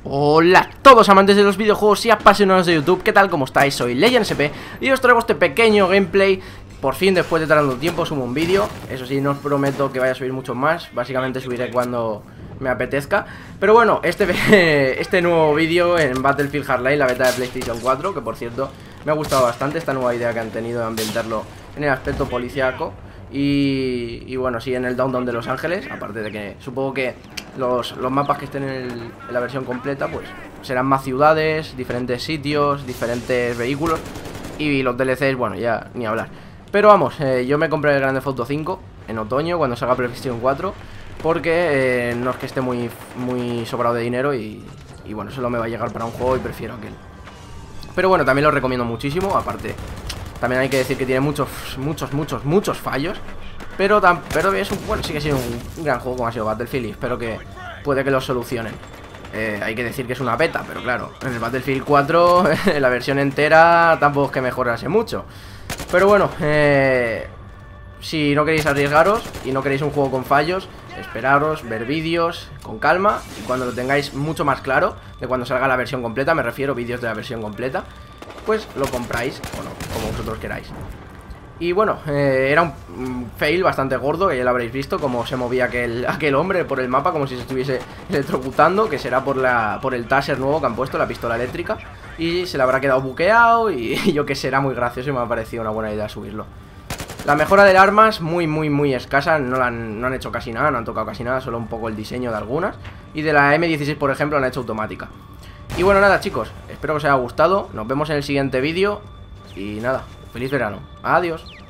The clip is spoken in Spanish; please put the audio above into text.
Hola a todos amantes de los videojuegos y apasionados de YouTube, ¿qué tal? ¿Cómo estáis? Soy LegendSP y os traigo este pequeño gameplay. Por fin, después de tanto tiempo, subo un vídeo. Eso sí, no os prometo que vaya a subir muchos más. Básicamente subiré cuando me apetezca. Pero bueno, este nuevo vídeo en Battlefield Hardline, la beta de PlayStation 4, que por cierto me ha gustado bastante esta nueva idea que han tenido de ambientarlo en el aspecto policíaco. Y bueno, sí, en el Downtown de Los Ángeles. Aparte de que supongo que los mapas que estén en la versión completa pues serán más ciudades, diferentes sitios, diferentes vehículos. Y los DLCs, bueno, ya ni hablar. Pero vamos, yo me compré el Grand Theft Auto 5 en otoño, cuando salga PlayStation 4. Porque no es que esté muy sobrado de dinero y bueno, solo me va a llegar para un juego y prefiero aquel. Pero bueno, también lo recomiendo muchísimo. Aparte, también hay que decir que tiene muchos fallos. Pero es bueno, sí que ha sido un gran juego como ha sido Battlefield y espero que puede que lo solucionen. Hay que decir que es una beta, pero claro, en el Battlefield 4 la versión entera tampoco es que mejorase mucho. Pero bueno, si no queréis arriesgaros y no queréis un juego con fallos, esperaros, ver vídeos con calma. Y cuando lo tengáis mucho más claro, de cuando salga la versión completa, me refiero a vídeos de la versión completa, pues lo compráis, bueno, como vosotros queráis. Y bueno, era un fail bastante gordo, que ya lo habréis visto, como se movía aquel hombre por el mapa, como si se estuviese electrocutando, que será por el taser nuevo que han puesto, la pistola eléctrica. Y se le habrá quedado buqueado y yo que sé, era muy gracioso y me ha parecido una buena idea subirlo. La mejora del arma es muy escasa, no han hecho casi nada, no han tocado casi nada, solo un poco el diseño de algunas. Y de la M16, por ejemplo, la han hecho automática. Y bueno, nada chicos, espero que os haya gustado, nos vemos en el siguiente vídeo. Y nada, feliz verano, adiós.